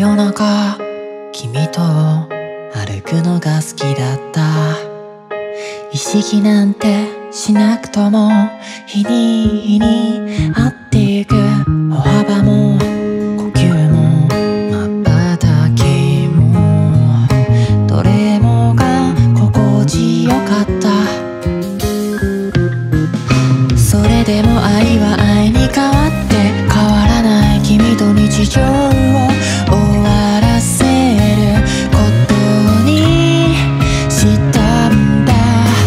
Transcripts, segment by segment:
夜中君と歩くのが好きだった。意識なんてしなくとも日に日に合っていく。歩幅も呼吸も瞬きもどれもが心地よかった。それでも愛は愛に変わって変わらない君と日常を終わらせることにしたんだ。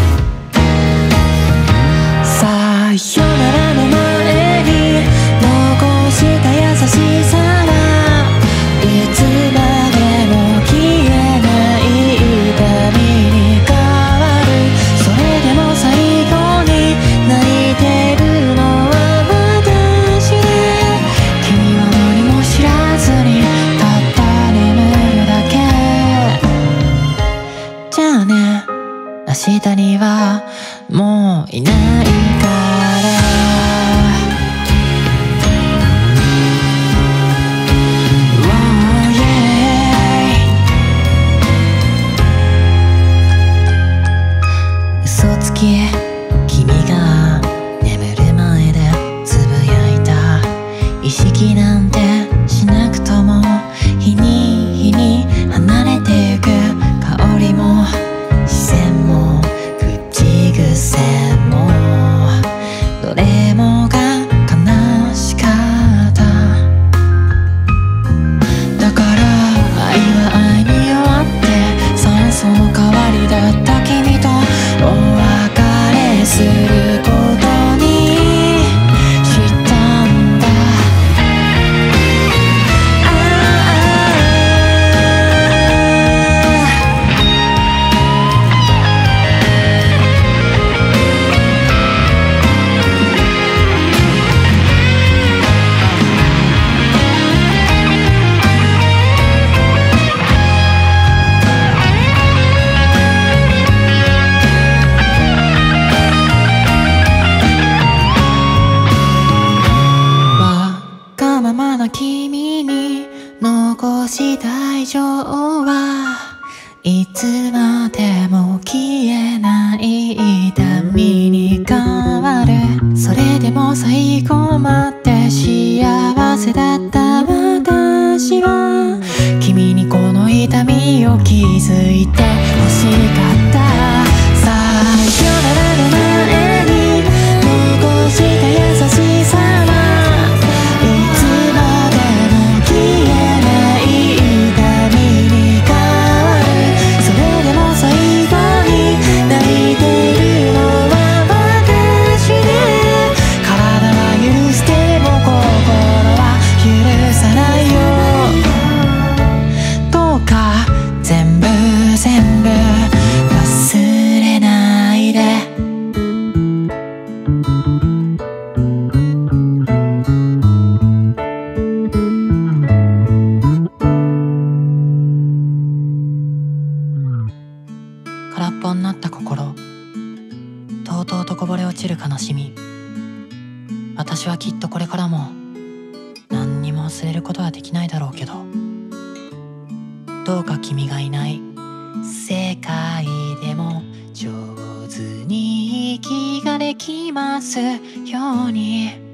さよならの前に残した優しさはいつまでも消えない痛みに変わる。それでも最後に泣いてるのは私で、君は何も知らずにたった眠るだけ。じゃあね、明日にはもういないからOh yeah 嘘つき君が眠る前でつぶやいた。意識なんてしなくとも日に日に離れてゆく。香りも視線も口癖もどれもが悲しかった。だから愛は愛に終わって酸素の代わりだった君とお別れすることにしたんだ。わがままな君に残した愛情はいつまでも消えない痛みに変わる。それでも最後まで幸せだった私は君にこの痛みを気づいて欲しかった。さよならの前に残した優しさはいつまでも消えない痛みに変わる。それでも最後に泣いてるのは私で、体は許しても心は許さないよ。どうか全部全部忘れないで。空っぽになった心、とうとうとこぼれ落ちる悲しみ。私はきっとこれからも何にも忘れることはできないだろうけど、どうか君がいない世界でも上手に息ができますように。